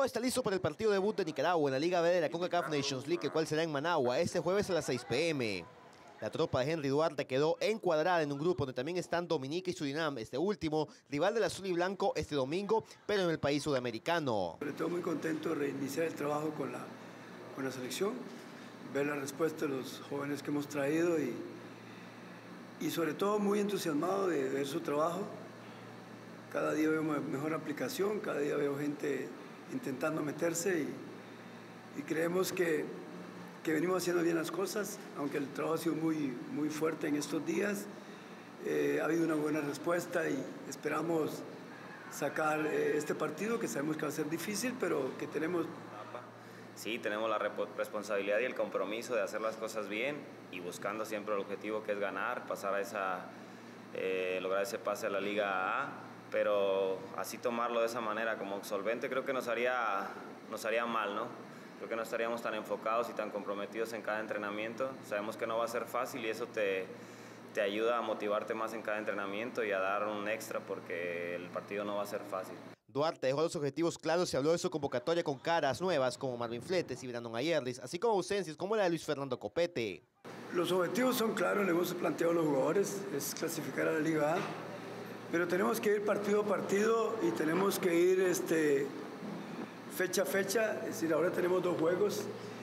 está listo para el partido debut de Nicaragua en la Liga B de la CONCACAF Nations League, el cual será en Managua este jueves a las 6 p.m. La tropa de Henry Duarte quedó encuadrada en un grupo donde también están Dominica y Surinam, este último rival del azul y blanco este domingo, pero en el país sudamericano. Sobre todo muy contento de reiniciar el trabajo con la selección, ver la respuesta de los jóvenes que hemos traído y sobre todo muy entusiasmado de ver su trabajo. Cada día veo mejor aplicación, cada día veo gente intentando meterse y creemos que venimos haciendo bien las cosas, aunque el trabajo ha sido muy fuerte en estos días. Ha habido una buena respuesta y esperamos sacar este partido, que sabemos que va a ser difícil, pero que tenemos... Sí, tenemos la responsabilidad y el compromiso de hacer las cosas bien y buscando siempre el objetivo que es ganar, pasar a lograr ese pase a la Liga A, pero así tomarlo de esa manera como solvente creo que nos haría mal, ¿no? Creo que no estaríamos tan enfocados y tan comprometidos en cada entrenamiento. Sabemos que no va a ser fácil y eso te ayuda a motivarte más en cada entrenamiento y a dar un extra porque el partido no va a ser fácil. Duarte dejó los objetivos claros y habló de su convocatoria con caras nuevas como Marvin Fletes y Brandon Ayerlis, así como ausencias como la de Luis Fernando Copete. Los objetivos son claros, le hemos planteado a los jugadores, es clasificar a la Liga A, pero tenemos que ir partido a partido y tenemos que ir fecha a fecha, es decir, ahora tenemos 2 juegos.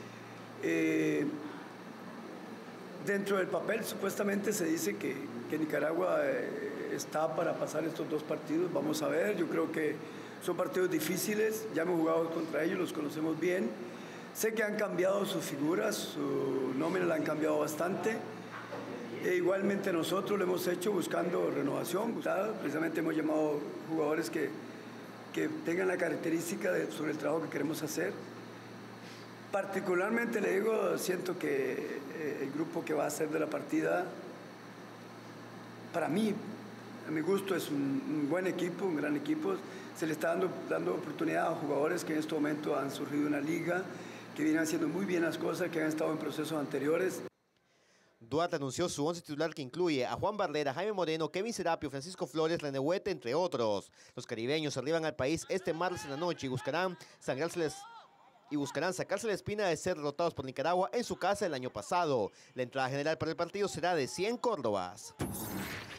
Dentro del papel supuestamente se dice que Nicaragua está para pasar estos 2 partidos, vamos a ver, yo creo que son partidos difíciles, ya hemos jugado contra ellos, los conocemos bien, sé que han cambiado sus figuras, su nómina la han cambiado bastante, e igualmente nosotros lo hemos hecho buscando renovación, precisamente hemos llamado jugadores que tengan la característica sobre el trabajo que queremos hacer. Particularmente le digo, siento que el grupo que va a hacer de la partida, para mí, a mi gusto, es un buen equipo, un gran equipo. Se le está dando oportunidad a jugadores que en este momento han surgido en la liga, que vienen haciendo muy bien las cosas, que han estado en procesos anteriores. Duarte anunció su 11 titular que incluye a Juan Barrera, Jaime Moreno, Kevin Serapio, Francisco Flores, Lenehuete, entre otros. Los caribeños arriban al país este martes en la noche y buscarán sacarse la espina de ser derrotados por Nicaragua en su casa el año pasado. La entrada general para el partido será de 100 córdobas.